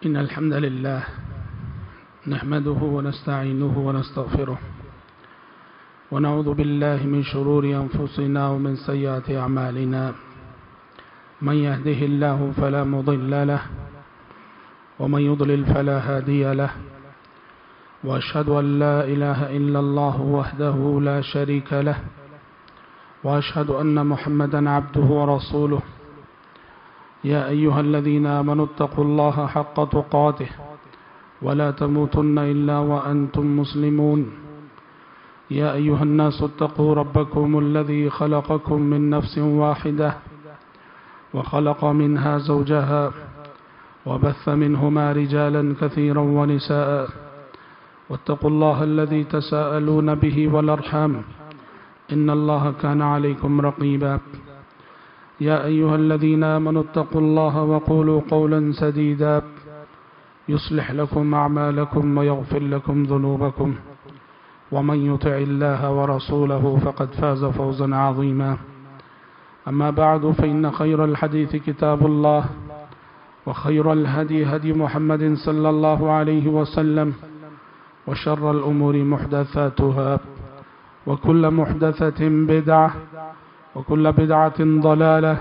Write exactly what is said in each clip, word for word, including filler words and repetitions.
إن الحمد لله نحمده ونستعينه ونستغفره ونعوذ بالله من شرور أنفسنا ومن سيئات أعمالنا من يهده الله فلا مضل له ومن يضلل فلا هادي له وأشهد أن لا إله إلا الله وحده لا شريك له وأشهد أن محمدا عبده ورسوله يا أيها الذين آمنوا اتقوا الله حق تقاته ولا تموتن إلا وأنتم مسلمون يا أيها الناس اتقوا ربكم الذي خلقكم من نفس واحدة وخلق منها زوجها وبث منهما رجالا كثيرا ونساء واتقوا الله الذي تساءلون به والأرحام إن الله كان عليكم رقيبا يا أيها الذين آمنوا اتقوا الله وقولوا قولا سديدا يصلح لكم أعمالكم ويغفر لكم ذنوبكم ومن يطع الله ورسوله فقد فاز فوزا عظيما أما بعد فإن خير الحديث كتاب الله وخير الهدي هدي محمد صلى الله عليه وسلم وشر الأمور محدثاتها وكل محدثة بدعة وكل بدعة ضلالة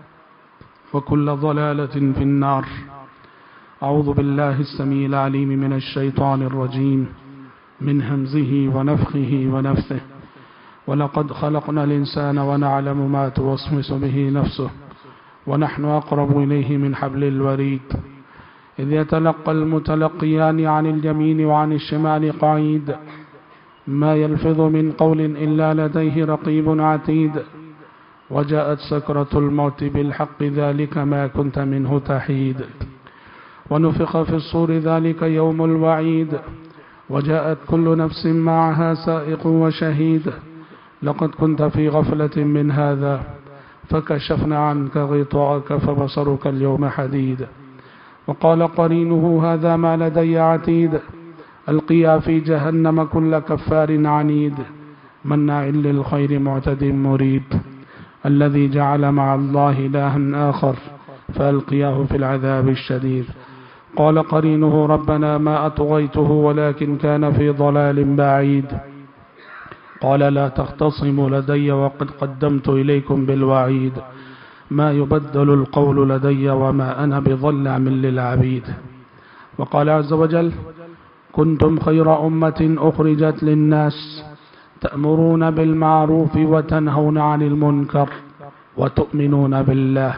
وكل ضلالة في النار أعوذ بالله السميع العليم من الشيطان الرجيم من همزه ونفخه ونفثه ولقد خلقنا الإنسان ونعلم ما توسوس به نفسه ونحن أقرب إليه من حبل الوريد إذ يتلقى المتلقيان عن اليمين وعن الشمال قعيد ما يلفظ من قول إلا لديه رقيب عتيد وجاءت سكرة الموت بالحق ذلك ما كنت منه تحيد ونفخ في الصور ذلك يوم الوعيد وجاءت كل نفس معها سائق وشهيد لقد كنت في غفلة من هذا فكشفنا عنك غطاءك فبصرك اليوم حديد وقال قرينه هذا ما لدي عتيد ألقيا في جهنم كل كفار عنيد مناع للخير معتد مريب الذي جعل مع الله إلها آخر فألقياه في العذاب الشديد قال قرينه ربنا ما أطغيته ولكن كان في ضلال بعيد قال لا تختصموا لدي وقد قدمت إليكم بالوعيد ما يبدل القول لدي وما أنا بظلام للعبيد وقال عز وجل كنتم خير أمة أخرجت للناس تأمرون بالمعروف وتنهون عن المنكر وتؤمنون بالله.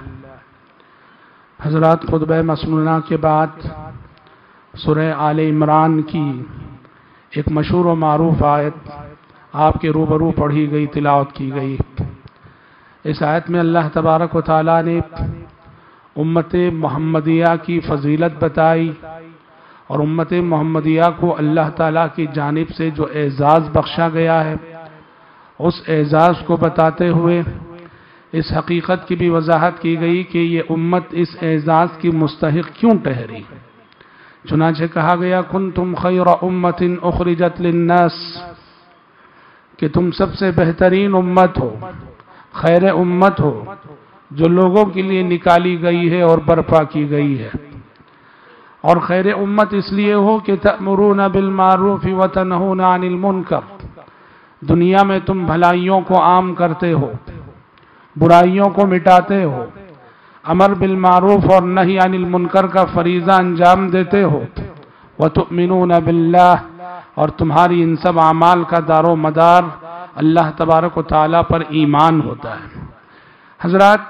حضرات خطبہ مسنونہ کے بعد سورہ آل عمران کی ایک مشہور و معروف آیت آپ کے روبرو پڑھی گئی، تلاوت کی گئی. اس آیت میں اللہ تبارک و تعالیٰ نے امت محمدیہ کی فضیلت بتائی اور امت محمدیہ کو اللہ تعالیٰ کی جانب سے جو اعزاز بخشا گیا ہے اس اعزاز کو بتاتے ہوئے اس حقیقت کی بھی وضاحت کی گئی کہ یہ امت اس اعزاز کی مستحق کیوں ٹھہری. چنانچہ کہا گیا کنتم خیر امت اخرجت للناس، کہ تم سب سے بہترین امت ہو، خیر امت ہو جو لوگوں کے لیے نکالی گئی ہے اور برپا کی گئی ہے. اور خیر امت اس لیے ہو کہ تأمرون بالمعروف وتنہون عن المنکر، دنیا میں تم بھلائیوں کو عام کرتے ہو، برائیوں کو مٹاتے ہو، امر بالمعروف اور نہی عن المنکر کا فریضہ انجام دیتے ہو، وتؤمنون باللہ، اور تمہاری ان سب اعمال کا دار و مدار اللہ تبارک و تعالیٰ پر ایمان ہوتا ہے. حضرات،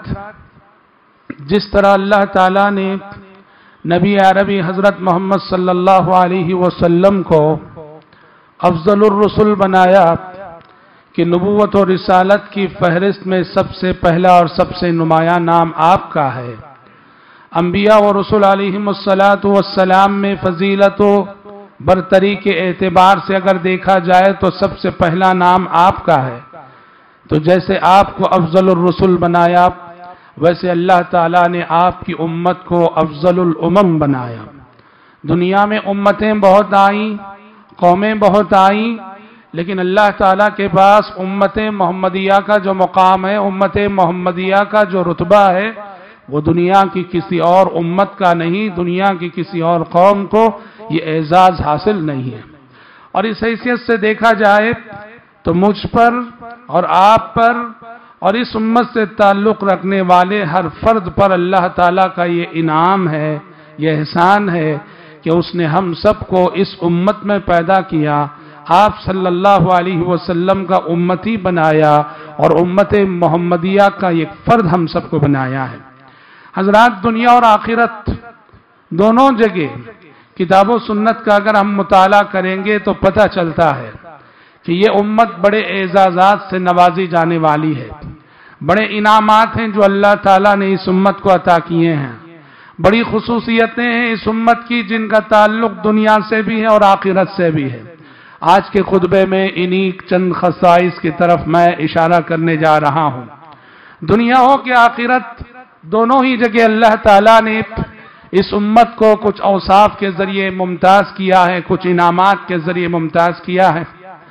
جس طرح اللہ تعالیٰ نے نبی عربی حضرت محمد صلی اللہ علیہ وسلم کو افضل الرسل بنایا کہ نبوت و رسالت کی فہرست میں سب سے پہلا اور سب سے نمایاں نام آپ کا ہے. انبیاء و رسول علیہم السلام میں فضیلت و برتری کے اعتبار سے اگر دیکھا جائے تو سب سے پہلا نام آپ کا ہے. تو جیسے آپ کو افضل الرسل بنایا ویسے اللہ تعالیٰ نے آپ کی امت کو افضل الامم بنایا. دنیا میں امتیں بہت آئیں، قومیں بہت آئیں، لیکن اللہ تعالیٰ کے پاس امت محمدیہ کا جو مقام ہے، امت محمدیہ کا جو رتبہ ہے، وہ دنیا کی کسی اور امت کا نہیں، دنیا کی کسی اور قوم کو یہ اعزاز حاصل نہیں ہے۔ اور اس حیثیت سے دیکھا جائے تو مجھ پر اور آپ پر اور اس امت سے تعلق رکھنے والے ہر فرد پر اللہ تعالیٰ کا یہ انعام ہے، یہ احسان ہے کہ اس نے ہم سب کو اس امت میں پیدا کیا، آپ صلی اللہ علیہ وسلم کا امتی بنایا اور امت محمدیہ کا ایک فرد ہم سب کو بنایا ہے۔ حضرات، دنیا اور آخرت دونوں جگہ کتاب و سنت کا اگر ہم مطالعہ کریں گے تو پتہ چلتا ہے کہ یہ امت بڑے اعزازات سے نوازی جانے والی ہے، بڑے انعامات ہیں جو اللہ تعالیٰ نے اس امت کو عطا کیے ہیں، بڑی خصوصیتیں ہیں اس امت کی جن کا تعلق دنیا سے بھی ہے اور آخرت سے بھی ہے۔ آج کے خطبے میں انہی چند خصائص کی طرف میں اشارہ کرنے جا رہا ہوں۔ دنیا ہو کہ آخرت، دونوں ہی جگہ اللہ تعالیٰ نے اس امت کو کچھ اوصاف کے ذریعے ممتاز کیا ہے، کچھ انعامات کے ذریعے ممتاز کیا ہے۔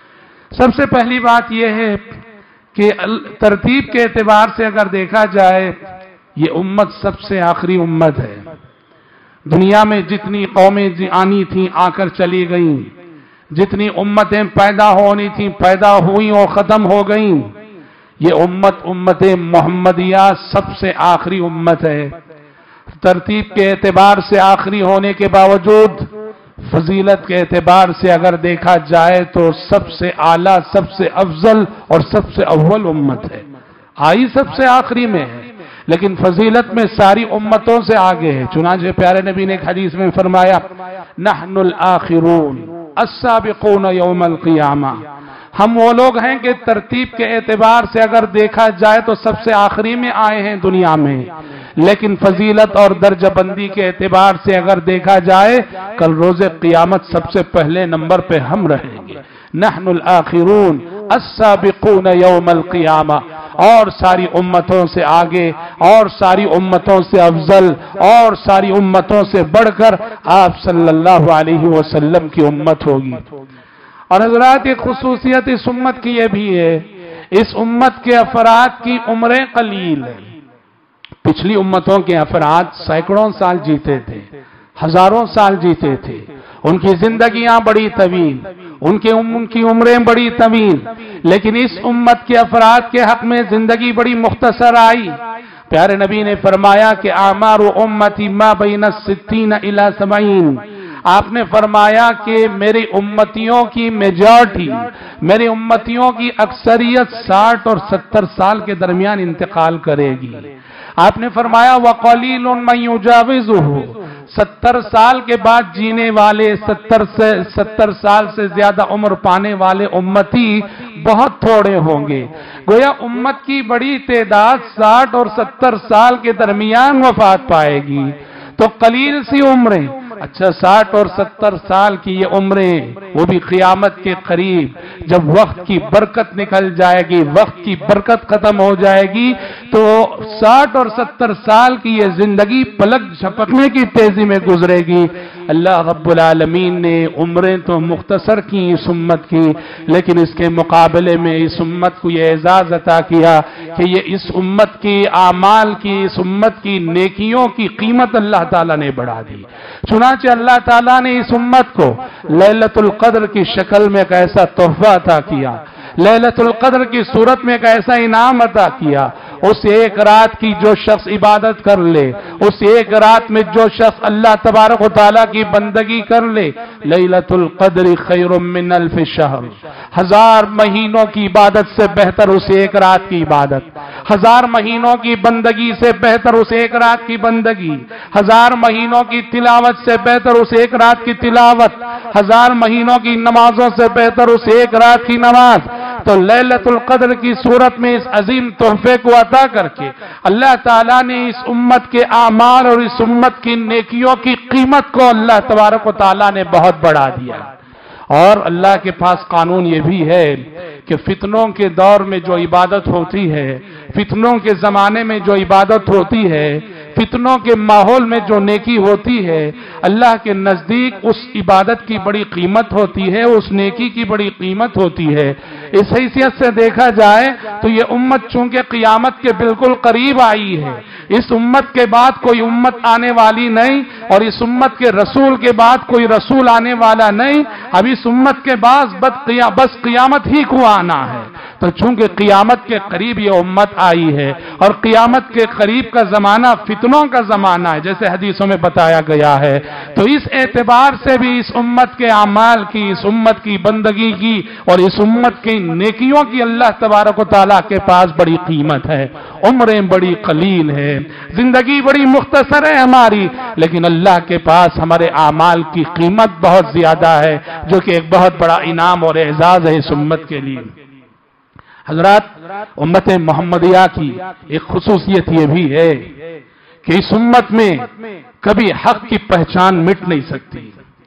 سب سے پہلی بات یہ ہے کہ ترتیب کے اعتبار سے اگر دیکھا جائے یہ امت سب سے آخری امت ہے۔ دنیا میں جتنی قومیں آنی تھیں آ کر چلی گئیں، جتنی امتیں پیدا ہونی تھیں پیدا ہوئیں اور ختم ہو گئیں، یہ امت امت محمدیہ سب سے آخری امت ہے۔ ترتیب کے اعتبار سے آخری ہونے کے باوجود فضیلت کے اعتبار سے اگر دیکھا جائے تو سب سے اعلیٰ، سب سے افضل اور سب سے اول امت ہے۔ آئی سب سے آخری میں ہے لیکن فضیلت میں ساری امتوں سے آگے ہے۔ چنانچہ پیارے نبی نے ایک حدیث میں فرمایا، نحن الاخرون السابقون یوم القیامہ، ہم وہ لوگ ہیں کہ ترتیب کے اعتبار سے اگر دیکھا جائے تو سب سے آخری میں آئے ہیں دنیا میں، لیکن فضیلت اور درجہ بندی کے اعتبار سے اگر دیکھا جائے کل روز قیامت سب سے پہلے نمبر پہ ہم رہیں گے۔ نحن الاخرون السابقون یوم القیامہ، اور ساری امتوں سے آگے اور ساری امتوں سے افضل اور ساری امتوں سے بڑھ کر آپ صلی اللہ علیہ وسلم کی امت ہوگی۔ اور حضرات، ایک خصوصیت اس امت کی یہ بھی ہے، اس امت کے افراد کی عمریں قلیل ہیں۔ پچھلی امتوں کے افراد سینکڑوں سال جیتے تھے، ہزاروں سال جیتے تھے، ان کی زندگیاں بڑی طویل، ان کے ان کی عمریں بڑی طویل، لیکن اس امت کے افراد کے حق میں زندگی بڑی مختصر آئی۔ پیارے نبی نے فرمایا کہ اعمار امتی ما بین الستین الی سبعین، آپ نے فرمایا کہ میری امتیوں کی میجارٹی، میری امتیوں کی اکثریت ساٹھ اور ستر سال کے درمیان انتقال کرے گی۔ آپ نے فرمایا وَقَلِيلٌ مَّن يُجَاوِزُهُ، ستر سال کے بعد جینے والے، ستر سے ستر سال سے زیادہ عمر پانے والے امتی بہت تھوڑے ہوں گے۔ گویا امت کی بڑی تعداد ساٹھ اور ستر سال کے درمیان وفات پائے گی، تو قلیل سی عمریں، اچھا ساٹھ اور ستر سال کی یہ عمریں، وہ بھی قیامت کے قریب جب وقت کی برکت نکل جائے گی، وقت کی برکت ختم ہو جائے گی، تو ساٹھ اور ستر سال کی یہ زندگی پلک جھپکنے کی تیزی میں گزرے گی۔ اللہ رب العالمین نے عمریں تو مختصر کی اس امت کی، لیکن اس کے مقابلے میں اس امت کو یہ اعزاز عطا کیا کہ یہ اس امت کی اعمال کی، اس امت کی نیکیوں کی قیمت اللہ تعالیٰ نے بڑھا دی۔ چنانچہ اللہ تعالیٰ نے اس امت کو لیلۃ القدر کی شکل میں ایک ایسا تحفہ عطا کیا، لیلۃ القدر کی صورت میں ایک ایسا انعام عطا کیا، اس ایک رات کی جو شخص عبادت کر لے، اس ایک رات میں جو شخص اللہ تبارک و تعالیٰ کی بندگی کر لے، لیلۃ القدر خیر من الف شہر، ہزار مہینوں کی عبادت سے بہتر اس ایک رات کی عبادت، ہزار مہینوں کی بندگی سے بہتر اس ایک رات کی بندگی، ہزار مہینوں کی تلاوت سے بہتر اس ایک رات کی تلاوت، ہزار مہینوں کی نمازوں سے بہتر اس ایک رات کی نماز۔ تو لیلۃ القدر کی صورت میں اس عظیم تحفے کو عطا کر کے اللہ تعالیٰ نے اس امت کے اعمال اور اس امت کی نیکیوں کی قیمت کو اللہ تبارک و تعالیٰ نے بہت بڑھا دیا۔ اور اللہ کے پاس قانون یہ بھی ہے کہ فتنوں کے دور میں جو عبادت ہوتی ہے، فتنوں کے زمانے میں جو عبادت ہوتی ہے، فتنوں کے ماحول میں جو نیکی ہوتی ہے، اللہ کے نزدیک اس عبادت کی بڑی قیمت ہوتی ہے، اس نیکی کی بڑی قیمت ہوتی ہے۔ اس حیثیت سے دیکھا جائے تو یہ امت چونکہ قیامت کے بالکل قریب آئی ہے، اس امت کے بعد کوئی امت آنے والی نہیں، اور اس امت کے رسول کے بعد کوئی رسول آنے والا نہیں، اب اس امت کے بعد بس قیامت ہی کو آنا ہے۔ تو چونکہ قیامت کے قریب یہ امت آئی ہے، اور قیامت کے قریب کا زمانہ فتنوں کا زمانہ ہے جیسے حدیثوں میں بتایا گیا ہے، تو اس اعتبار سے بھی اس امت کے اعمال کی، اس امت کی بندگی کی اور اس امت کی نیکیوں کی اللہ تبارک و تعالیٰ کے پاس بڑی قیمت ہے۔ عمریں بڑی قلیل ہے، زندگی بڑی مختصر ہے ہماری، لیکن اللہ کے پاس ہمارے اعمال کی قیمت بہت زیادہ ہے، جو کہ ایک بہت بڑا انعام اور اعزاز ہے اس امت کے لیے۔ حضرات، امت محمدیہ کی ایک خصوصیت یہ بھی ہے کہ اس امت میں کبھی حق کی پہچان مٹ نہیں سکتی،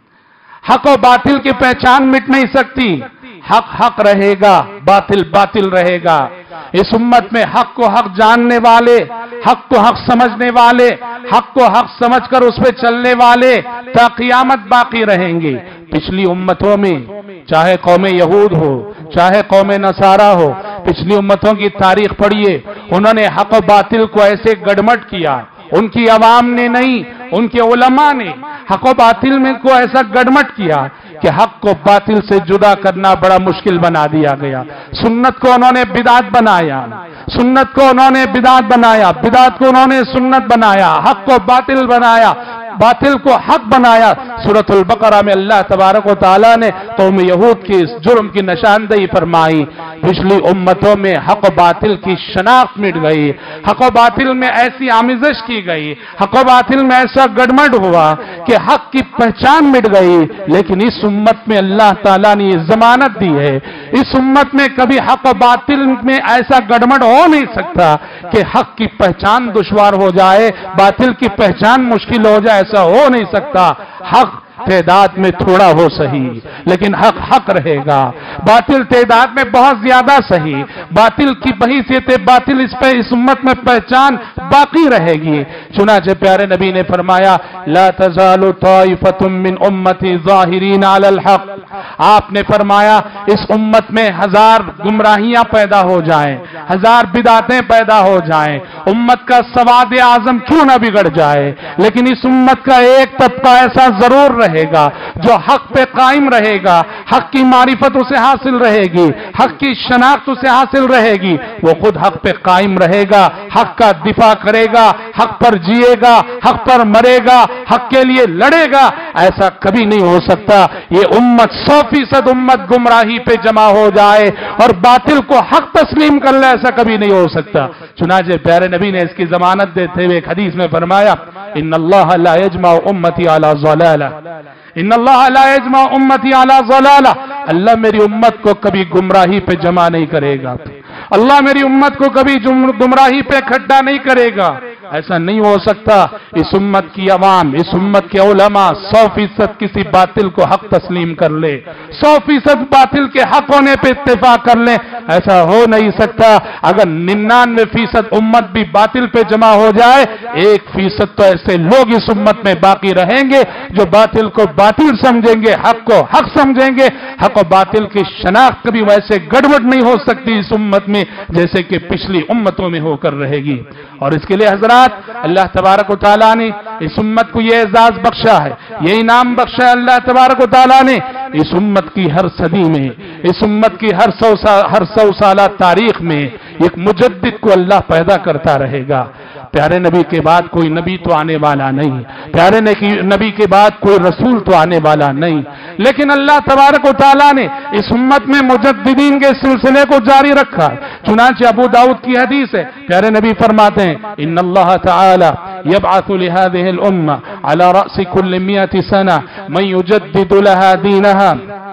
حق و باطل کی پہچان مٹ نہیں سکتی۔ حق حق رہے گا، باطل باطل رہے گا۔ اس امت میں حق کو حق جاننے والے، حق کو حق سمجھنے والے، حق کو حق سمجھ کر اس پہ چلنے والے تا قیامت باقی رہیں گے۔ پچھلی امتوں میں چاہے قوم یہود ہو، چاہے قوم نصارہ ہو، پچھلی امتوں کی تاریخ پڑھیے، انہوں نے حق و باطل کو ایسے گڑمٹ کیا، ان کی عوام نے نہیں، ان کے علماء نے حق و باطل میں کو ایسا گڑمٹ کیا کہ حق کو باطل سے جدا کرنا بڑا مشکل بنا دیا گیا۔ سنت کو انہوں نے بدعت بنایا، سنت کو انہوں نے بدعت بنایا، بدعت کو انہوں نے سنت بنایا، حق کو باطل بنایا، باطل کو حق بنایا۔ سورۃ البقرہ میں اللہ تبارک و تعالیٰ نے قوم یہود کی اس جرم کی نشاندہی فرمائی۔ پچھلی امتوں میں حق و باطل کی شناخت مٹ گئی، حق و باطل میں ایسی آمیزش کی گئی، حق و باطل میں ایسا گڑمڑ ہوا کہ حق کی پہچان مٹ گئی۔ لیکن اس امت میں اللہ تعالیٰ نے یہ ضمانت دی ہے، اس امت میں کبھی حق و باطل میں ایسا گڑمڑ ہو نہیں سکتا کہ حق کی پہچان دشوار ہو جائے، باطل کی پہچان مشکل ہو جائے، ایسا ہو نہیں سکتا۔ حق تعداد میں تھوڑا ہو صحیح، لیکن حق حق رہے گا۔ باطل تعداد میں بہت زیادہ صحیح، باطل کی بحیثیت باطل اس پہ اس امت میں پہچان باقی رہے گی۔ چنانچہ پیارے نبی نے فرمایا لا تزال طائفۃ من امتی ظاہرین علی الحق، آپ نے فرمایا اس امت میں ہزار گمراہیاں پیدا ہو جائیں، ہزار بدعتیں پیدا ہو جائیں، امت کا سواد اعظم کیوں نہ بگڑ جائے، لیکن اس امت کا ایک طبقہ ایسا ضرور رہے گا جو حق پہ قائم رہے گا، حق کی معرفت اسے حاصل رہے گی، حق کی شناخت اسے حاصل رہے گی، وہ خود حق پہ قائم رہے گا، حق کا دفاع کرے گا، حق پر جیے گا، حق پر مرے گا، حق کے لیے لڑے گا۔ ایسا کبھی نہیں ہو سکتا یہ امت سو فیصد امت گمراہی پہ جمع ہو جائے اور باطل کو حق تسلیم کر لے، ایسا کبھی نہیں ہو سکتا۔ چنانچہ پیارے نبی نے اس کی ضمانت دیتے ہوئے ایک حدیث میں فرمایا ان اللہ لا یجمع امتی علی ضلالہ، ان اللہ لا یجمع امتی علی ضلالہ، اللہ میری امت کو کبھی گمراہی پہ جمع نہیں کرے گا، اللہ میری امت کو کبھی گمراہی پہ اکٹھا نہیں کرے گا۔ ایسا نہیں ہو سکتا اس امت کی عوام، اس امت کے علماء سو فیصد کسی باطل کو حق تسلیم کر لے، سو فیصد باطل کے حق ہونے پہ اتفاق کر لیں، ایسا ہو نہیں سکتا۔ اگر ننانوے فیصد امت بھی باطل پہ جمع ہو جائے، ایک فیصد تو ایسے لوگ اس امت میں باقی رہیں گے جو باطل کو باطل سمجھیں گے، حق کو حق سمجھیں گے۔ حق و باطل کی شناخت کبھی ویسے گڑبڑ نہیں ہو سکتی اس امت میں جیسے کہ پچھلی امتوں میں ہو کر رہے گی۔ اور اس کے لیے حضرات اللہ تبارک و تعالیٰ نے اس امت کو یہ اعزاز بخشا ہے، یہ انعام بخشا ہے اللہ تبارک و تعالیٰ نے، اس امت کی ہر صدی میں، اس امت کی ہر سو سال ہر سو سالہ تاریخ میں ایک مجدد کو اللہ پیدا کرتا رہے گا۔ پیارے نبی کے بعد کوئی نبی تو آنے والا نہیں، پیارے نبی کے بعد کوئی رسول تو آنے والا نہیں، لیکن اللہ تبارک و تعالیٰ نے اس امت میں مجددین کے سلسلے کو جاری رکھا۔ چنانچہ ابو داؤد کی حدیث ہے، پیارے نبی فرماتے ہیں ان اللہ تعالی یبعث لهذه الامه على راس كل مئة سنه من يجدد لها دينها،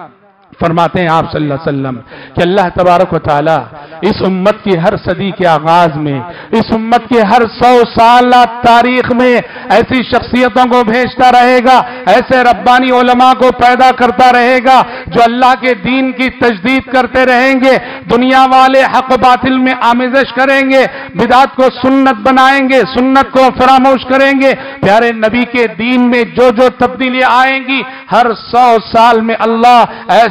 فرماتے ہیں آپ صلی اللہ علیہ وسلم کہ اللہ تبارک و تعالی اس امت کی ہر صدی کے آغاز میں، اس امت کے ہر سو سالہ تاریخ میں ایسی شخصیتوں کو بھیجتا رہے گا، ایسے ربانی علماء کو پیدا کرتا رہے گا جو اللہ کے دین کی تجدید کرتے رہیں گے۔ دنیا والے حق و باطل میں آمیزش کریں گے، بدعت کو سنت بنائیں گے، سنت کو فراموش کریں گے۔ پیارے نبی کے دین میں جو جو تبدیلیاں آئیں گی ہر سو سال میں اللہ ایسے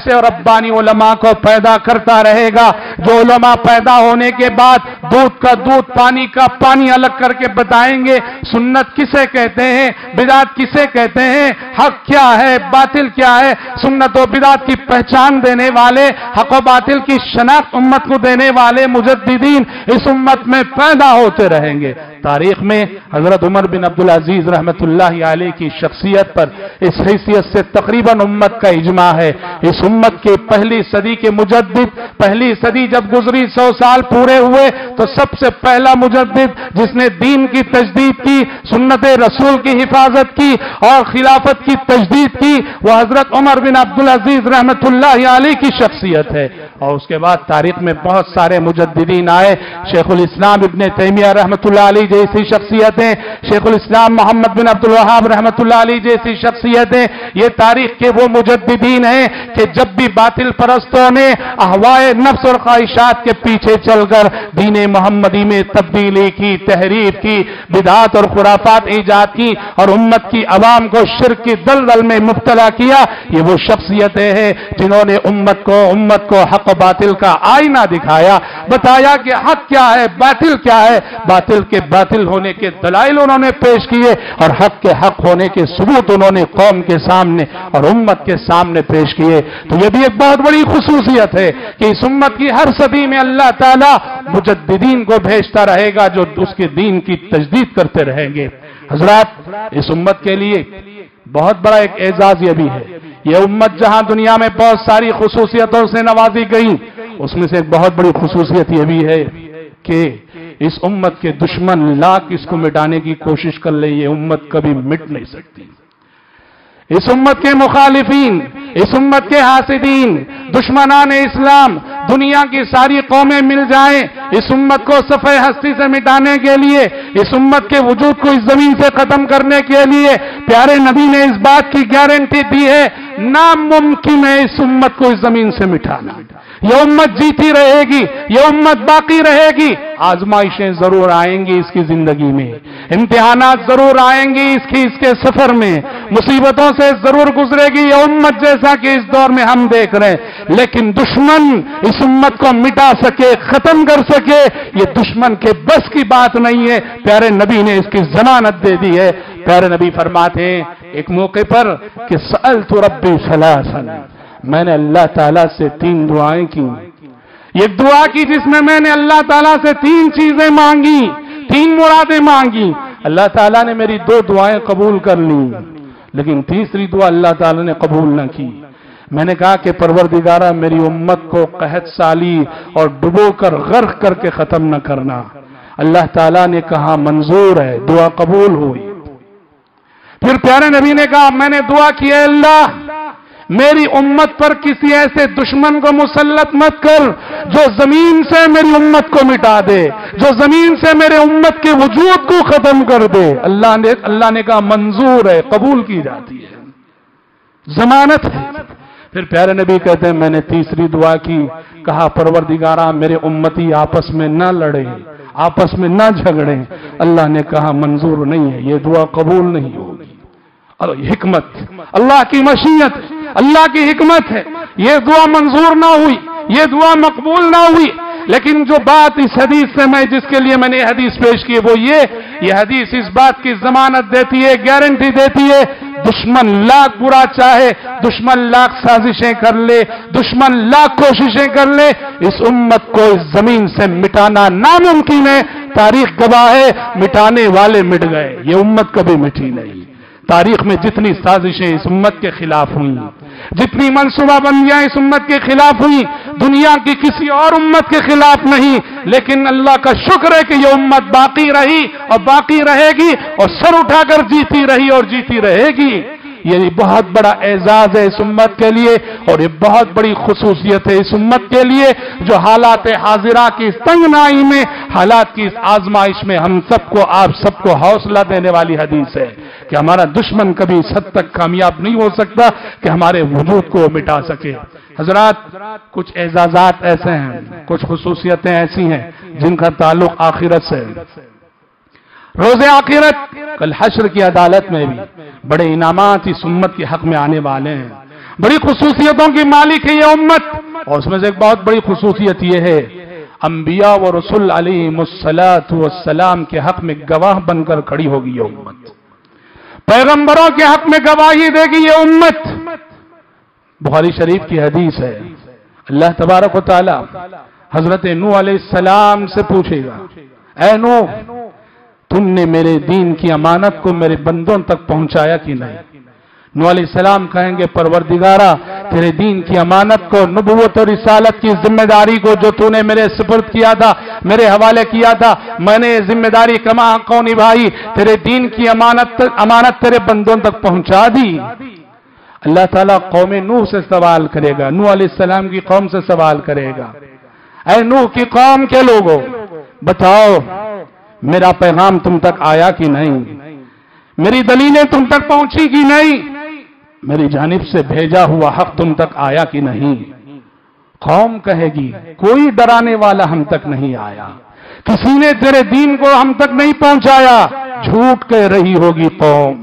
ایسے ربانی علماء کو پیدا کرتا رہے گا جو علماء پیدا ہونے کے بعد دودھ کا دودھ پانی کا پانی الگ کر کے بتائیں گے سنت کسے کہتے ہیں، بدعت کسے کہتے ہیں، حق کیا ہے، باطل کیا ہے۔ سنت و بدعت کی پہچان دینے والے، حق و باطل کی شناخت امت کو دینے والے مجددین اس امت میں پیدا ہوتے رہیں گے۔ تاریخ میں حضرت عمر بن عبدالعزیز رحمت اللہ علیہ کی شخصیت پر اس حیثیت سے تقریباً امت کا اجماع ہے، اس امت کے پہلی صدی کے مجدد، پہلی صدی جب گزری سو سال پورے ہوئے تو سب سے پہلا مجدد جس نے دین کی تجدید کی، سنت رسول کی حفاظت کی اور خلافت کی تجدید کی، وہ حضرت عمر بن عبدالعزیز رحمت اللہ علیہ کی شخصیت ہے۔ اور اس کے بعد تاریخ میں بہت سارے مجددین آئے، شیخ الاسلام ابن تیمیہ رحمت اللہ علیہ جیسی شخصیتیں، شیخ الاسلام محمد بن عبد الوہاب رحمت اللہ علیہ جیسی شخصیتیں، یہ تاریخ کے وہ مجددین ہیں کہ جب بھی باطل پرستوں نے اہوائے نفس اور خواہشات کے پیچھے چل کر دین محمدی میں تبدیلی کی، تحریف کی، بدعات اور خرافات ایجاد کی اور امت کی عوام کو شرک کی دلدل میں مبتلا کیا، یہ وہ شخصیتیں ہیں جنہوں نے امت کو امت کو حق و باطل کا آئینہ دکھایا، بتایا کہ حق کیا ہے، باطل کیا ہے، باطل کے باطل ہونے کے دلائل انہوں نے پیش کیے اور حق کے حق ہونے کے ثبوت انہوں نے قوم کے سامنے اور امت کے سامنے پیش کیے۔ تو یہ بھی ایک بہت بڑی خصوصیت ہے کہ اس امت کی ہر صدی میں اللہ تعالیٰ مجددین کو بھیجتا رہے گا جو اس کے دین کی تجدید کرتے رہیں گے۔ حضرات، اس امت کے لیے بہت بڑا ایک اعزاز یہ بھی ہے، یہ امت جہاں دنیا میں بہت ساری خصوصیتوں سے نوازی گئی، اس میں سے ایک بہت بڑی خصوصیت یہ بھی ہے کہ اس امت کے دشمن لاکھ اس کو مٹانے کی کوشش کر لیں، یہ امت کبھی مٹ نہیں سکتی۔ اس امت کے مخالفین، اس امت کے حاسدین، دشمنان اسلام، دنیا کی ساری قومیں مل جائیں اس امت کو صفحہ ہستی سے مٹانے کے لیے، اس امت کے وجود کو اس زمین سے ختم کرنے کے لیے، پیارے نبی نے اس بات کی گارنٹی دی ہے ناممکن ہے اس امت کو اس زمین سے مٹانا۔ یہ امت جیتی رہے گی، یہ امت باقی رہے گی، آزمائشیں ضرور آئیں گی اس کی زندگی میں، امتحانات ضرور آئیں گی اس کی اس کے سفر میں، مصیبتوں سے ضرور گزرے گی یہ امت جیسا کہ اس دور میں ہم دیکھ رہے ہیں، لیکن دشمن اس امت کو مٹا سکے، ختم کر سکے، یہ دشمن کے بس کی بات نہیں ہے۔ پیارے نبی نے اس کی ضمانت دے دی ہے۔ پیارے نبی فرماتے ہیں ایک موقع پر کہ سألت ربی ثلاثا، میں نے اللہ تعالیٰ سے تین دعائیں کی، یہ دعا کی جس میں میں نے اللہ تعالیٰ سے تین چیزیں مانگی، تین مرادیں مانگی، اللہ تعالیٰ نے میری دو دعائیں قبول کر لیں، لیکن تیسری دعا اللہ تعالیٰ نے قبول نہ کی۔ میں نے کہا کہ پروردگارہ میری امت کو قحط سالی اور ڈبو کر غرق کر کے ختم نہ کرنا۔ اللہ تعالیٰ نے کہا منظور ہے، دعا قبول ہوئی۔ پھر پیارے نبی نے کہا میں نے دعا کی ہے اللہ میری امت پر کسی ایسے دشمن کو مسلط مت کر جو زمین سے میری امت کو مٹا دے، جو زمین سے میرے امت کے وجود کو ختم کر دے۔ اللہ نے اللہ نے کہا منظور ہے، قبول کی جاتی ہے، ضمانت ہے۔ پھر پیارے نبی کہتے ہیں میں نے تیسری دعا کی، کہا پروردگارہ میرے امتی آپس میں نہ لڑیں، آپس میں نہ جھگڑیں۔ اللہ نے کہا منظور نہیں ہے، یہ دعا قبول نہیں ہوگی۔ اور حکمت، اللہ کی مشیت، اللہ کی حکمت ہے، یہ دعا منظور نہ ہوئی، یہ دعا مقبول نہ ہوئی۔ لیکن جو بات اس حدیث سے میں جس کے لیے میں نے حدیث پیش کی وہ یہ یہ حدیث اس بات کی ضمانت دیتی ہے، گارنٹی دیتی ہے دشمن لاکھ برا چاہے، دشمن لاکھ سازشیں کر لے، دشمن لاکھ کوششیں کر لے، اس امت کو اس زمین سے مٹانا ناممکن ہے۔ تاریخ گواہ ہے مٹانے والے مٹ گئے، یہ امت کبھی مٹی نہیں۔ تاریخ میں جتنی سازشیں اس امت کے خلاف ہوئیں، جتنی منصوبہ بندیاں اس امت کے خلاف ہوئیں، دنیا کی کسی اور امت کے خلاف نہیں، لیکن اللہ کا شکر ہے کہ یہ امت باقی رہی اور باقی رہے گی اور سر اٹھا کر جیتی رہی اور جیتی رہے گی۔ یہ بہت بڑا اعزاز ہے اس امت کے لیے اور یہ بہت بڑی خصوصیت ہے اس امت کے لیے جو حالات حاضرہ کی اس تنگنائی میں، حالات کی اس آزمائش میں ہم سب کو، آپ سب کو حوصلہ دینے والی حدیث ہے کہ ہمارا دشمن کبھی اس حد تک کامیاب نہیں ہو سکتا کہ ہمارے وجود کو مٹا سکے۔ حضرات، کچھ اعزازات ایسے ہیں، کچھ خصوصیتیں ایسی ہیں جن کا تعلق آخرت سے ہے۔ روز آخرت، کل حشر کی عدالت میں بھی بڑے انعامات اس امت کے حق میں آنے والے ہیں۔ بڑی خصوصیتوں کی مالک ہے یہ امت، اور اس میں سے ایک بہت بڑی خصوصیت یہ ہے انبیاء و رسول علیہم الصلاۃ والسلام کے حق میں گواہ بن کر کھڑی ہوگی یہ امت، پیغمبروں کے حق میں گواہی دے گی یہ امت۔ بخاری شریف کی حدیث ہے، اللہ تبارک و تعالی حضرت نوح علیہ السلام سے پوچھے گا، اے نوح تم نے میرے دین کی امانت کو میرے بندوں تک پہنچایا کہ نہیں؟ نوح علیہ السلام کہیں گے پروردگارا تیرے دین کی امانت کو، نبوت اور رسالت کی ذمہ داری کو جو تو نے میرے سپرد کیا تھا، میرے حوالے کیا تھا، میں نے یہ ذمہ داری کما کو نبھائی، تیرے دین کی امانت امانت تیرے بندوں تک پہنچا دی۔ اللہ تعالیٰ قوم نوح سے سوال کرے گا، نوح علیہ السلام کی قوم سے سوال کرے گا، اے نوح کی قوم کے لوگوں بتاؤ میرا پیغام تم تک آیا کہ نہیں؟ میری دلیلیں تم تک پہنچی کہ نہیں؟ میری جانب سے بھیجا ہوا حق تم تک آیا کہ نہیں؟ قوم کہے گی کوئی ڈرانے والا ہم تک نہیں آیا، کسی نے تیرے دین کو ہم تک نہیں پہنچایا۔ جھوٹ کہہ رہی ہوگی قوم،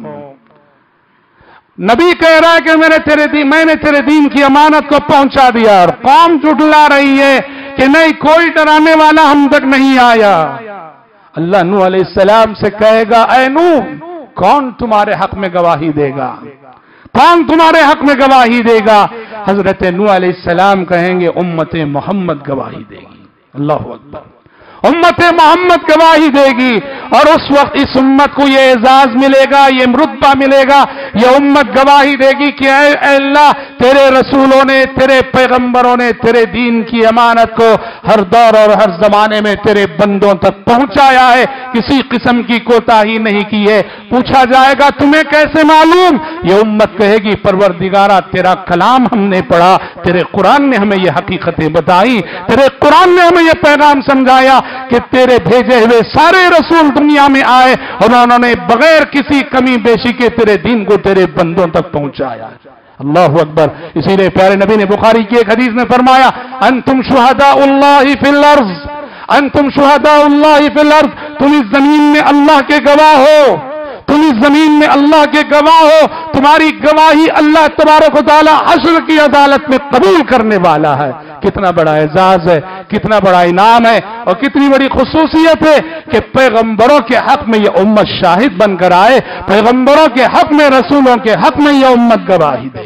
نبی کہہ رہا ہے کہ میں نے تیرے دین میں نے تیرے دین کی امانت کو پہنچا دیا، اور قوم جھٹلا رہی ہے کہ نہیں کوئی ڈرانے والا ہم تک نہیں آیا۔ اللہ نوح علیہ السلام سے کہے گا اے نوح کون تمہارے حق میں گواہی دے گا؟ کون تمہارے حق میں گواہی دے گا؟ حضرت نوح علیہ السلام کہیں گے امت محمد گواہی دے گی۔ اللہ اکبر، امت محمد گواہی دے گی، اور اس وقت اس امت کو یہ اعزاز ملے گا، یہ رتبہ ملے گا، یہ امت گواہی دے گی کہ اے اللہ تیرے رسولوں نے، تیرے پیغمبروں نے تیرے دین کی امانت کو ہر دور اور ہر زمانے میں تیرے بندوں تک پہنچایا ہے، کسی قسم کی کوتاہی نہیں کی ہے۔ پوچھا جائے گا تمہیں کیسے معلوم؟ یہ امت کہے گی پروردگارا تیرا کلام ہم نے پڑھا، تیرے قرآن نے ہمیں یہ حقیقتیں بتائی، تیرے قرآن نے ہمیں یہ پیغام سمجھایا کہ تیرے بھیجے ہوئے سارے رسول دنیا میں آئے اور انہوں نے بغیر کسی کمی بیشی کے تیرے دین کو تیرے بندوں تک پہنچایا۔ اللہ اکبر، اسی لیے پیارے نبی نے بخاری کی ایک حدیث میں فرمایا انتم شہداء اللہ فی الارض، انتم شہداء اللہ فی الارض، تم اس زمین میں اللہ کے گواہ ہو، تم اس زمین میں اللہ کے گواہ ہو، تمہاری گواہی اللہ تبارک و تعالی حشر کی عدالت میں قبول کرنے والا ہے۔ کتنا بڑا اعزاز ہے، کتنا بڑا انعام ہے، اور کتنی بڑی خصوصیت ہے کہ پیغمبروں کے حق میں یہ امت شاہد بن کر آئے، پیغمبروں کے حق میں، رسولوں کے حق میں یہ امت گواہی دے۔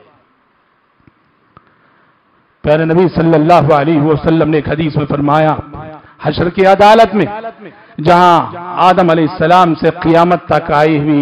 پیارے نبی صلی اللہ علیہ وسلم نے ایک حدیث میں فرمایا حشر کی عدالت میں جہاں آدم علیہ السلام سے قیامت تک آئی ہوئی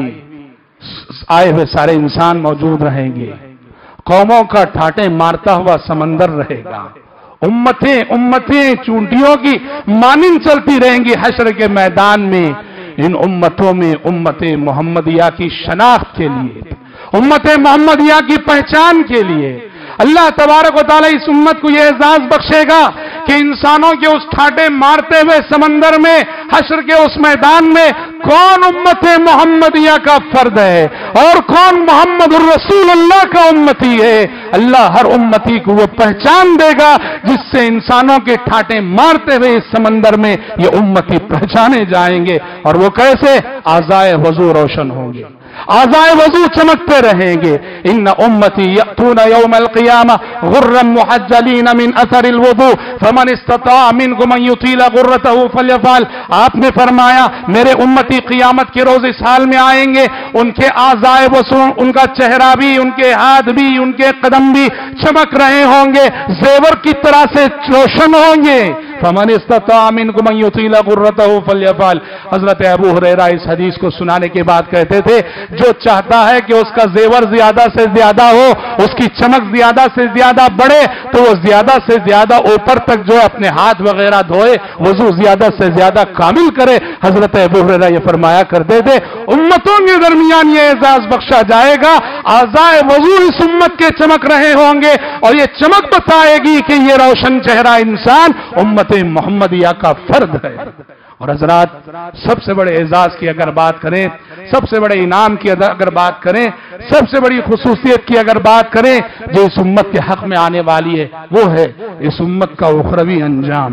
آئے ہوئے سارے انسان موجود رہیں گے، قوموں کا ٹھاٹے مارتا ہوا سمندر رہے گا، امتیں امتیں چونٹیوں کی مانند چلتی رہیں گی حشر کے میدان میں۔ ان امتوں میں امت محمدیہ کی شناخت کے لیے، امت محمدیہ کی پہچان کے لیے اللہ تبارک و تعالیٰ اس امت کو یہ اعزاز بخشے گا کہ انسانوں کے اس ٹھاٹے مارتے ہوئے سمندر میں، حشر کے اس میدان میں کون امت محمدیہ کا فرد ہے اور کون محمد الرسول اللہ کا امتی ہے۔ اللہ ہر امتی کو وہ پہچان دے گا جس سے انسانوں کے ٹھاٹے مارتے ہوئے اس سمندر میں یہ امتی پہچانے جائیں گے۔ اور وہ کیسے؟ اعضائے وضو روشن ہوں گے، اعضائے وضو چمکتے رہیں گے۔ ان امتی یاتون یوم القیامہ غرا محجلین من اثر الوضوء فمن استطاع منکم ان یطیل غرته فلیفعل۔ آپ نے فرمایا میرے امتی قیامت کے روز اس حال میں آئیں گے، ان کے اعضائے وضو، ان کا چہرہ بھی، ان کے ہاتھ بھی، ان کے قدم بھی چمک رہے ہوں گے، زیور کی طرح سے روشن ہوں گے۔ فمن استطاع منکم ان یطیل غرته فلیفعل۔ حضرت ابو ہریرہ اس حدیث کو سنانے کے بعد کہتے تھے جو چاہتا ہے کہ اس کا زیور زیادہ سے زیادہ ہو، اس کی چمک زیادہ سے زیادہ بڑھے، تو وہ زیادہ سے زیادہ اوپر تک جو ہے اپنے ہاتھ وغیرہ دھوئے، وضو زیادہ سے زیادہ کامل کرے۔ حضرت ابو ہریرہ یہ فرمایا کرتے تھے امتوں کے درمیان یہ اعزاز بخشا جائے گا، اعضائے وضو اس امت کے چمک رہے ہوں گے، اور یہ چمک بتائے گی کہ یہ روشن چہرہ انسان امت محمدیہ کا فرد ہے۔ اور حضرات سب سے بڑے اعزاز کی اگر بات کریں، سب سے بڑے انعام کی اگر بات کریں، سب سے بڑی خصوصیت کی اگر بات کریں جو اس امت کے حق میں آنے والی ہے، وہ ہے اس امت کا اخروی انجام،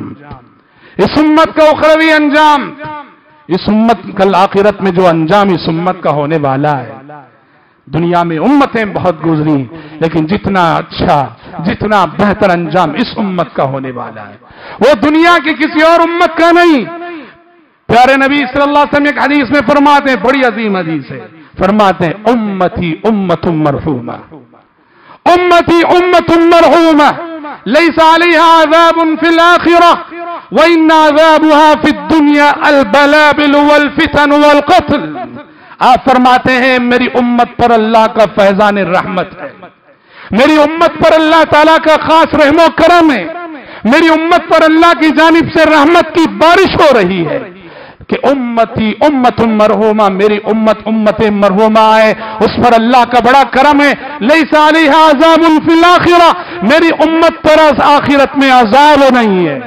اس امت کا اخروی انجام، اس امت کل آخرت میں جو انجام اس امت کا ہونے والا ہے۔ دنیا میں امتیں بہت گزری، لیکن جتنا اچھا جتنا بہتر انجام اس امت کا ہونے والا ہے وہ دنیا کی کسی اور امت کا نہیں۔ پیارے نبی صلی اللہ علیہ وسلم ایک حدیث میں فرماتے ہیں، بڑی عظیم حدیث ہے، فرماتے ہیں امتی امت مرحومہ، امتی امت مرحومہ لیس علیہا عذاب فی الآخرہ وإن عذابها فی الدنیا البلابل والفتن والقتل۔ آپ فرماتے ہیں میری امت پر اللہ کا فیضان رحمت ہے، میری امت پر اللہ تعالیٰ کا خاص رحم و کرم ہے، میری امت پر اللہ کی جانب سے رحمت کی بارش ہو رہی ہے کہ امتی امت مرحومہ، میری امت امت مرحومہ ہے، اس پر اللہ کا بڑا کرم ہے۔ لیس علیہا عذاب فی الآخرہ، میری امت پر آخرت میں عذاب نہیں ہے۔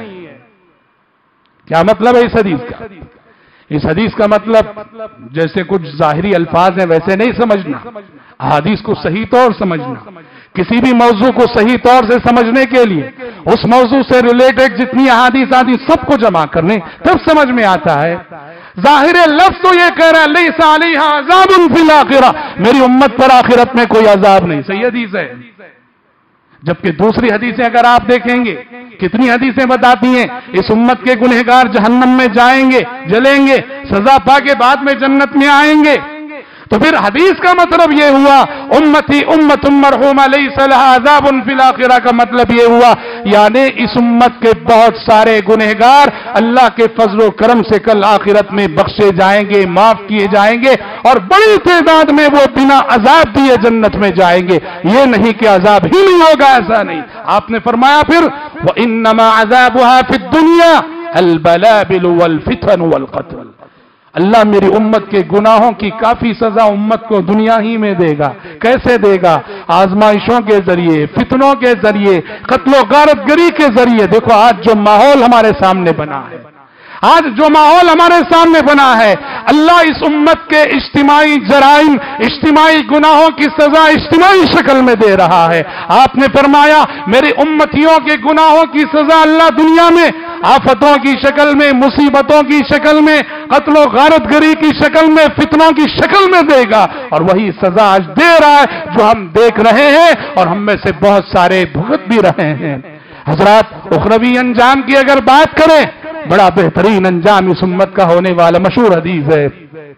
کیا مطلب ہے اس حدیث کا؟ اس حدیث کا مطلب جیسے کچھ ظاہری الفاظ ہیں ویسے نہیں سمجھنا، احادیث کو صحیح طور سمجھنا۔ کسی بھی موضوع کو صحیح طور سے سمجھنے کے لیے اس موضوع سے ریلیٹڈ جتنی احادیث آدھی سب کو جمع کرنے تب سمجھ میں آتا ہے۔ ظاہر لفظ تو یہ کہہ رہا ہے لیس علیہا عذاب فی الآخرہ، میری امت پر آخرت میں کوئی عذاب نہیں، صحیح حدیث ہے۔ جبکہ دوسری حدیثیں اگر آپ دیکھیں گے کتنی حدیثیں بتاتی ہیں اس امت کے گنہگار جہنم میں جائیں گے، جلیں گے، سزا پا کے بعد میں جنت میں آئیں گے۔ تو پھر حدیث کا مطلب یہ ہوا امتی امت مرحومہ لیس لہا عذاب فی الآخرہ کا مطلب یہ ہوا یعنی اس امت کے بہت سارے گنہگار اللہ کے فضل و کرم سے کل آخرت میں بخشے جائیں گے، معاف کیے جائیں گے، اور بڑی تعداد میں وہ بنا عذاب دیے جنت میں جائیں گے۔ یہ نہیں کہ عذاب ہی نہیں ہوگا، ایسا نہیں۔ آپ نے فرمایا پھر وَإِنَّمَا عَذَابُهَا فِي الدُّنْيَا الْبَلَابِلُ وَالْفِتَنُ وَالْقَتْلُ، اللہ میری امت کے گناہوں کی کافی سزا امت کو دنیا ہی میں دے گا۔ کیسے دے گا؟ آزمائشوں کے ذریعے، فتنوں کے ذریعے، قتل و غارت گری کے ذریعے۔ دیکھو آج جو ماحول ہمارے سامنے بنا ہے، آج جو ماحول ہمارے سامنے بنا ہے، اللہ اس امت کے اجتماعی جرائم، اجتماعی گناہوں کی سزا اجتماعی شکل میں دے رہا ہے۔ آپ نے فرمایا میری امتیوں کے گناہوں کی سزا اللہ دنیا میں آفتوں کی شکل میں، مصیبتوں کی شکل میں، قتل و غارت گری کی شکل میں، فتنوں کی شکل میں دے گا، اور وہی سزا آج دے رہا ہے جو ہم دیکھ رہے ہیں اور ہم میں سے بہت سارے بھگت بھی رہے ہیں۔ حضرات اخروی انجام کی اگر بات کریں، بڑا بہترین انجام اس امت کا ہونے والا مشہور حدیث ہے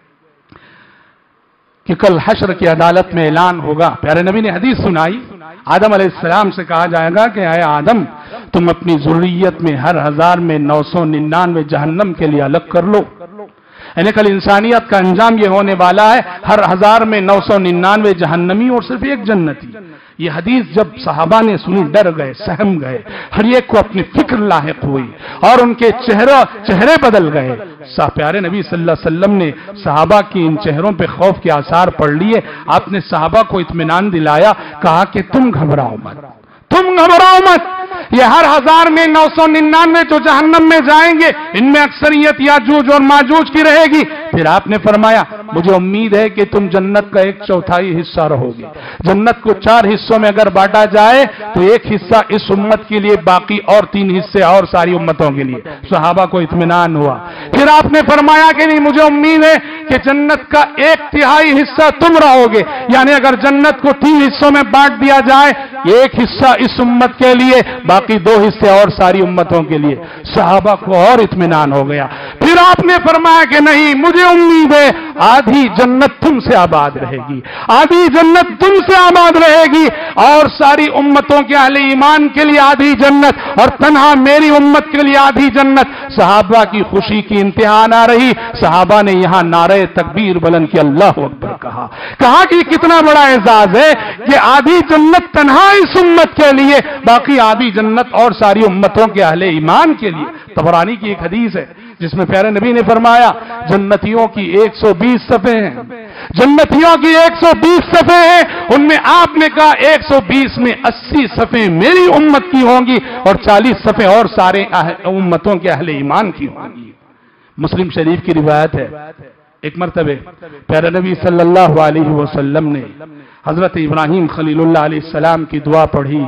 کہ کل حشر کی عدالت میں اعلان ہوگا۔ پیارے نبی نے حدیث سنائی، آدم علیہ السلام سے کہا جائے گا کہ اے آدم تم اپنی ذریت میں ہر ہزار میں نو سو ننانوے جہنم کے لیے الگ کر لو۔ یعنی کل انسانیت کا انجام یہ ہونے والا ہے ہر ہزار میں نو سو ننانوے جہنمی اور صرف ایک جنتی۔ یہ حدیث جب صحابہ نے سنی ڈر گئے، سہم گئے، ہر ایک کو اپنی فکر لاحق ہوئی اور ان کے چہرہ چہرے بدل گئے۔ پیارے نبی صلی اللہ علیہ وسلم نے صحابہ کی ان چہروں پہ خوف کے آثار پڑھ لیے۔ آپ نے صحابہ کو اطمینان دلایا، کہا کہ تم گھبراؤ مت، تم گھبراؤ مت، یہ ہر ہزار میں نو سو ننانوے جو جہنم میں جائیں گے ان میں اکثریت یاجوج اور ماجوج کی رہے گی۔ پھر آپ نے فرمایا مجھے امید ہے کہ تم جنت کا ایک چوتھائی حصہ رہو گے۔ جنت کو چار حصوں میں اگر بانٹا جائے تو ایک حصہ اس امت کے لیے، باقی اور تین حصے اور ساری امتوں کے لیے۔ صحابہ کو اطمینان ہوا۔ پھر آپ نے فرمایا کہ نہیں مجھے امید ہے کہ جنت کا ایک تہائی حصہ تم رہو گے، یعنی اگر جنت کو تین حصوں میں بانٹ دیا جائے ایک حصہ اس امت کے لیے، باقی دو حصے اور ساری امتوں کے لیے۔ صحابہ کو اور اطمینان ہو گیا۔ پھر آپ نے فرمایا کہ نہیں مجھے امید ہے آدھی جنت تم سے آباد رہے گی، آدھی جنت تم سے آباد رہے گی، اور ساری امتوں کے اہل ایمان کے لیے آدھی جنت، اور تنہا میری امت کے لیے آدھی جنت۔ صحابہ کی خوشی کی انتہا نہ رہی۔ صحابہ نے یہاں نعرہ تکبیر بلند کی اللہ اکبر کہا کہا کہ کتنا بڑا اعزاز ہے کہ آدھی جنت تنہا اس امت کے لیے، باقی آدھی جنت اور ساری امتوں کے اہل ایمان کے لیے۔ طبرانی کی ایک حدیث ہے جس میں پیارے نبی نے فرمایا جنتیوں کی ایک سو بیس صفحے ہیں، جنتیوں کی ایک سو بیس صفحے ہیں، ان میں آپ نے کہا ایک سو بیس میں اسی صفحے میری امت کی ہوں گی اور چالیس صفحے اور سارے امتوں کے اہل ایمان کی ہوں گی۔ مسلم شریف کی روایت ہے ایک مرتبہ پیارے نبی صلی اللہ علیہ وسلم نے حضرت ابراہیم خلیل اللہ علیہ السلام کی دعا پڑھی،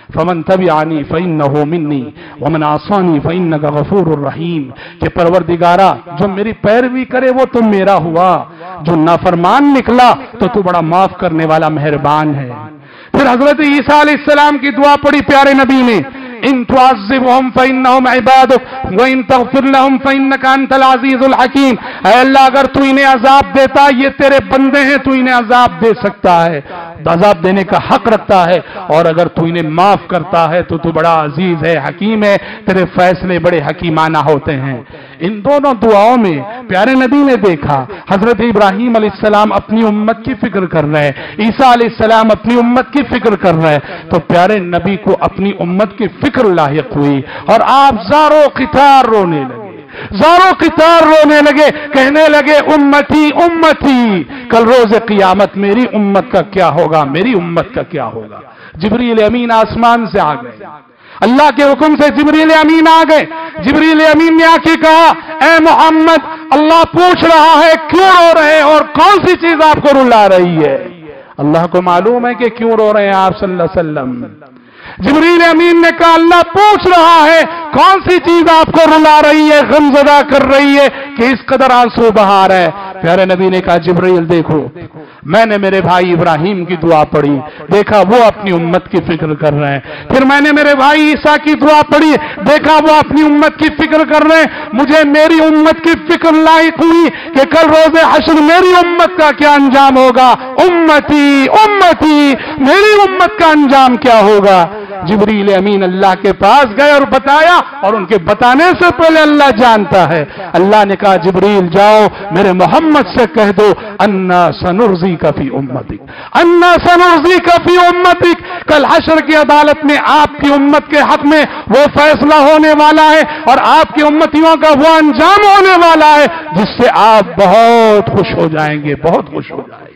فمن تبعنی فإنہ منی ومن عصانی فإنک غفور الرحیم، کہ پروردگارا جو میری پیروی کرے وہ تو میرا ہوا، جو نافرمان نکلا تو تو بڑا معاف کرنے والا مہربان ہے۔ پھر حضرت عیسیٰ علیہ السلام کی دعا پڑھی پیارے نبی نے، ان تعذبهم فإنهم عبادك وان تغفر لهم فإنك انت العزیز الحکیم، اے اللہ اگر تو انہیں عذاب دیتا، یہ تیرے بندے ہیں، تو انہیں عذاب دے سکتا ہے، عذاب دینے کا حق رکھتا ہے، اور اگر تو انہیں معاف کرتا ہے تو تو بڑا عزیز ہے، حکیم ہے، تیرے فیصلے بڑے حکیمانہ ہوتے ہیں۔ ان دونوں دعاؤں میں پیارے نبی نے دیکھا حضرت ابراہیم علیہ السلام اپنی امت کی فکر کر رہے، عیسیٰ علیہ السلام اپنی امت کی فکر کر رہے، تو پیارے نبی کو اپنی امت کی فکر لاحق ہوئی اور آپ زارو قطار رونے لگے، زارو قطار رونے لگے، کہنے لگے امتی امتی، کل روز قیامت میری امت کا کیا ہوگا، میری امت کا کیا ہوگا۔ جبریل امین آسمان سے آ گئے، اللہ کے حکم سے جبریل امین آ گئے، جبریل امین نے آ کے کہا اے محمد اللہ پوچھ رہا ہے کیوں رو رہے اور کون سی چیز آپ کو رلا رہی ہے؟ اللہ کو معلوم ہے کہ کیوں رو رہے ہیں آپ صلی اللہ علیہ وسلم۔ جبریل امین نے کہا اللہ پوچھ رہا ہے کون سی چیز آپ کو رلا رہی ہے، غمزدہ کر رہی ہے کہ اس قدر آنسو بہا رہا ہے؟ پیارے نبی نے کہا جبریل دیکھو میں نے میرے بھائی ابراہیم کی دعا پڑھی، دیکھا وہ اپنی امت کی فکر کر رہے ہیں، پھر میں نے میرے بھائی عیسیٰ کی دعا پڑھی، دیکھا وہ اپنی امت کی فکر کر رہے ہیں، مجھے میری امت کی فکر لاحق ہوئی کہ کل روز حشر میری امت کا کیا انجام ہوگا، امتی امتی میری امت کا انجام کیا ہوگا۔ جبریل امین اللہ کے پاس گئے اور بتایا، اور ان کے بتانے سے پہلے اللہ جانتا ہے، اللہ نے کہا جبریل جاؤ میرے محمد سے کہہ دو انا سنرزی کا فی امتک، انا سنرزی کا فی امتک، کل حشر کی عدالت میں آپ کی امت کے حق میں وہ فیصلہ ہونے والا ہے اور آپ کی امتیوں کا وہ انجام ہونے والا ہے جس سے آپ بہت خوش ہو جائیں گے، بہت خوش ہو جائیں گے۔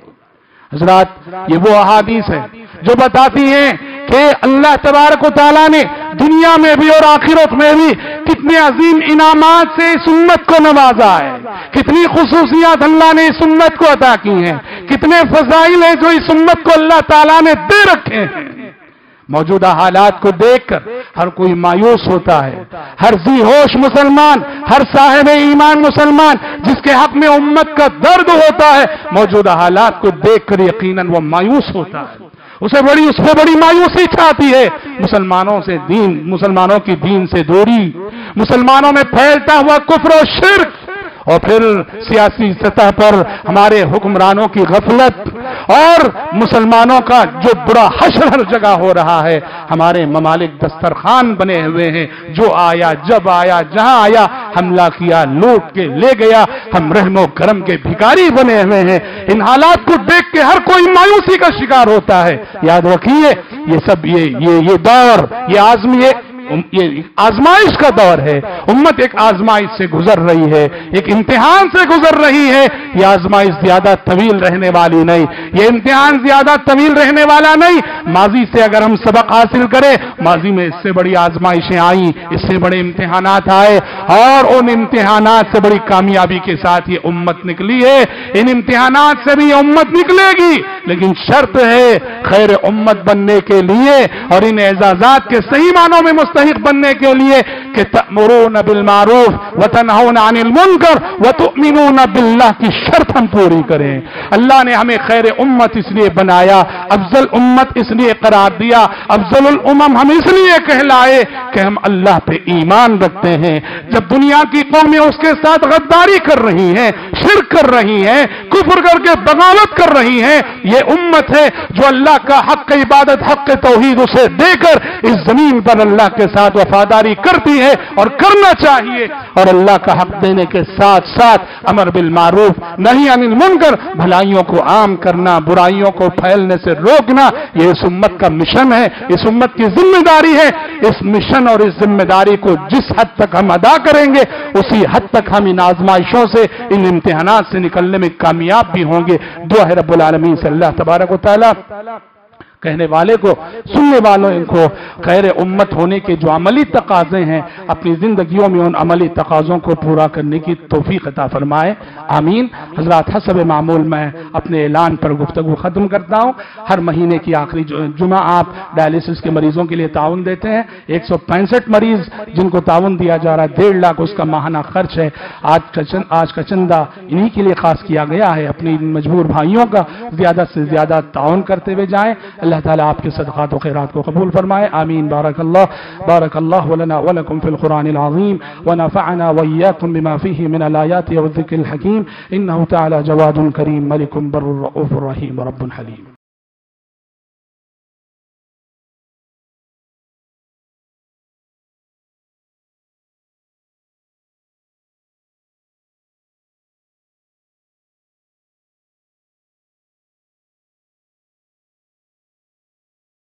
حضرات یہ وہ احادیث ہیں جو بتاتی ہیں کہ اللہ تبارک و تعالیٰ نے دنیا میں بھی اور آخرت میں بھی کتنے عظیم انعامات سے اس امت کو نوازا ہے، کتنی خصوصیات اللہ نے اس امت کو عطا کی ہیں، کتنے فضائل ہیں جو اس امت کو اللہ تعالیٰ نے دے رکھے ہیں۔ موجودہ حالات کو دیکھ کر ہر کوئی مایوس ہوتا ہے، ہر ذی ہوش مسلمان، ہر صاحب ایمان مسلمان جس کے حق میں امت کا درد ہوتا ہے، موجودہ حالات کو دیکھ کر یقیناً وہ مایوس ہوتا ہے، اسے بڑی اس پہ بڑی مایوسی چھاتی ہے۔ مسلمانوں سے دین، مسلمانوں کی دین سے دوری، مسلمانوں میں پھیلتا ہوا کفر و شرک، اور پھر سیاسی سطح پر ہمارے حکمرانوں کی غفلت اور مسلمانوں کا جو برا حشر ہر جگہ ہو رہا ہے۔ ہمارے ممالک دسترخوان بنے ہوئے ہیں، جو آیا جب آیا جہاں آیا حملہ کیا، لوٹ کے لے گیا، ہم رحم و کرم کے بھکاری بنے ہوئے ہیں۔ ان حالات کو دیکھ کے ہر کوئی مایوسی کا شکار ہوتا ہے۔ یاد رکھیے یہ سب یہ یہ یہ دور یہ آزمیے یہ آزمائش کا دور ہے، امت ایک آزمائش سے گزر رہی ہے، ایک امتحان سے گزر رہی ہے۔ یہ آزمائش زیادہ طویل رہنے والی نہیں، یہ امتحان زیادہ طویل رہنے والا نہیں۔ ماضی سے اگر ہم سبق حاصل کریں، ماضی میں اس سے بڑی آزمائشیں آئیں، اس سے بڑے امتحانات آئے، اور ان امتحانات سے بڑی کامیابی کے ساتھ یہ امت نکلی ہے۔ ان امتحانات سے بھی یہ امت نکلے گی، لیکن شرط ہے خیر امت بننے کے لیے اور ان اعزازات کے صحیح معنوں میں مستحق بننے کے لیے کہ تأمرون بالمعروف وتنہون عن المنکر وتؤمنون باللہ کی شرط ہم پوری کریں۔ اللہ نے ہمیں خیر امت اس لیے بنایا، افضل امت اس لیے قرار دیا، افضل الامم ہم اس لیے کہلائے کہ ہم اللہ پہ ایمان رکھتے ہیں۔ جب دنیا کی قومیں اس کے ساتھ غداری کر رہی ہیں، شرک کر رہی ہیں، کفر کر کے بغاوت کر رہی ہیں، یہ امت ہے جو اللہ کا حق عبادت، حق توحید اسے دے کر اس زمین پر اللہ کے ساتھ وفاداری کرتی ہے اور کرنا چاہیے، اور اللہ کا حق دینے کے ساتھ ساتھ امر بالمعروف نہی عن المنکر، بھلائیوں کو عام کرنا، برائیوں کو پھیلنے سے روکنا، یہ اس امت کا مشن ہے، اس امت کی ذمہ داری ہے۔ اس مشن اور اس ذمہ داری کو جس حد تک ہم ادا کریں گے اسی حد تک ہم ان آزمائشوں سے، ان امتحانات سے نکلنے میں کامیاب بھی ہوں گے۔ دعا ہے رب العالمین سے اللہ تبارک و تعالی کہنے والے کو، سننے والوں کو خیر امت ہونے کے جو عملی تقاضے ہیں اپنی زندگیوں میں ان عملی تقاضوں کو پورا کرنے کی توفیق عطا فرمائے، آمین۔ حضرات حسب معمول میں اپنے اعلان پر گفتگو ختم کرتا ہوں۔ ہر مہینے کی آخری جمعہ آپ ڈائلیسس کے مریضوں کے لیے تعاون دیتے ہیں، ایک سو پینسٹھ مریض جن کو تعاون دیا جا رہا ہے، ڈیڑھ لاکھ اس کا ماہانہ خرچ ہے۔ آج کا آج کا چندہ انہی کے لیے خاص کیا گیا ہے۔ اپنی مجبور بھائیوں کا زیادہ سے زیادہ تعاون کرتے ہوئے جائیں۔ اللہ تعالیٰ آپ کے صدقات و خیرات کو قبول فرمائے، آمین۔ بارک اللہ بارک اللہ لنا ولکم فی القرآن العظیم ونفعنا وإياكم بما فيه من الآيات والذكر الحكيم إنه تعالى جواد كريم ملك بر رؤوف رحيم رب حليم۔